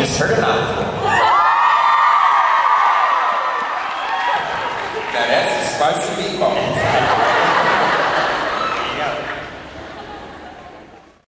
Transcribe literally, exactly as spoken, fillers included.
just heard a mouthful. Now that's a spicy meatball.